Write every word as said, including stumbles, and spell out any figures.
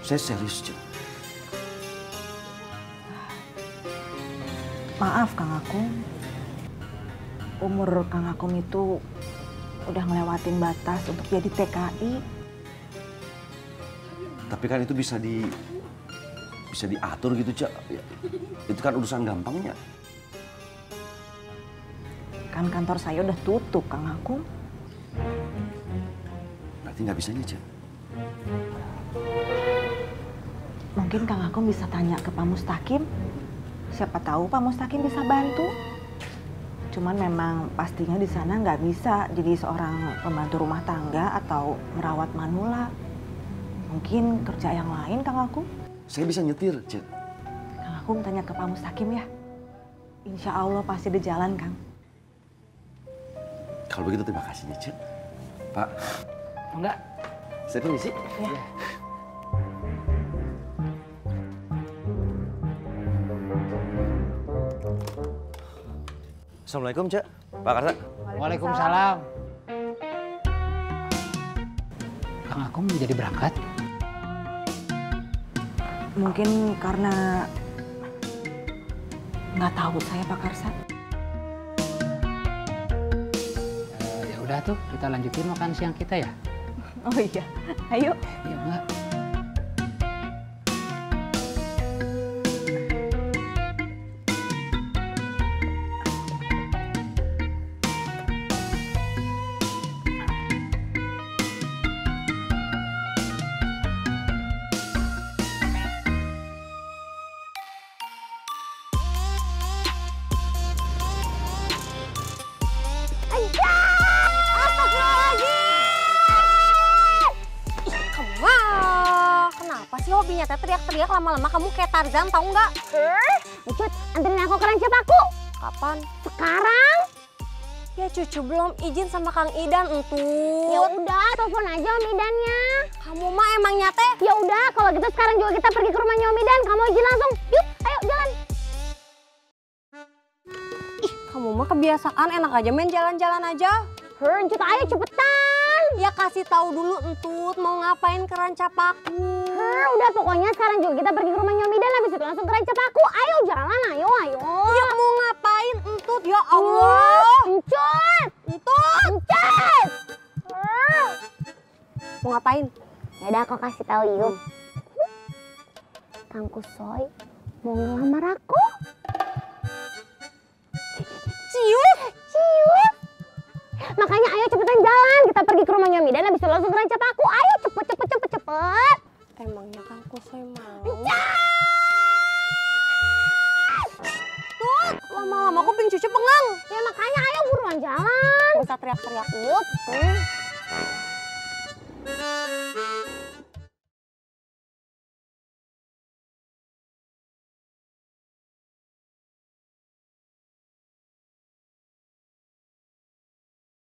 Saya serius, Cek. Maaf Kang Akung. Umur Kang Akung itu udah ngelewatin batas untuk jadi T K I. Tapi kan itu bisa di bisa diatur gitu, Cek. Ya, itu kan urusan gampangnya. Kan kantor saya udah tutup, Kang Akung. Berarti nggak bisanya, Cek. Mungkin Kang Akung bisa tanya ke Pak Mustaqim. Siapa tahu Pak Mustaqim bisa bantu. Cuman memang pastinya di sana nggak bisa jadi seorang pembantu rumah tangga atau merawat manula. Mungkin kerja yang lain, Kang Akung. Saya bisa nyetir, Cek. Kang Akung tanya ke Pak Mustaqim ya. Insya Allah pasti di jalan, Kang. Kalau begitu terima kasih nih, Cek. Pak. Enggak. Saya permisi. Ya. Assalamualaikum, Cek. Pak Karsa. Waalaikumsalam. Kang Akung jadi berangkat? Mungkin karena nggak tahu saya Pak Karsa. Uh, ya udah tuh, kita lanjutin makan siang kita ya. Oh iya, ayo. Iya, Mbak. Hobinya teh teriak-teriak lama-lama kamu kayak Tarzan tahu nggak? Heh, Ucut, anterin aku ke ranca paku. Kapan? Sekarang. Ya cucu belum izin sama Kang Idan entut. Ya udah, telepon aja Om Idannya. Kamu mah emang nyate? Ya udah, kalau gitu sekarang juga kita pergi ke rumahnya Om Idan. Kamu izin langsung. Yuk, ayo jalan. Ih, kamu mah kebiasaan enak aja main jalan-jalan aja. Heh, Encut ayo cepetan. Ya kasih tahu dulu entut mau ngapain ke ranca paku. Heh, udah pokoknya sekarang juga kita pergi ke rumah Nyomi dan habis itu langsung ke ranca paku. Ayo jalan, ayo, ayo. Ya mau ngapain entut? Ya Allah. Encut. Entut. Encut. Heh. Mau ngapain? Ya udah aku kasih tahu yuk. Kang Kusoy mau ngelamar aku. Cius. Cius. Makanya ayo cepetan jalan, kita pergi ke rumah Nyomi dan habis itu langsung ke ranca paku. Ayo cepet cepet cepet cepet. Emangnya Kang Kusoy mau? Tuh, lama-lama kuping cucu pengang. Ya makanya ayo buruan jalan. Gak usah teriak-teriak yuk. Hmm.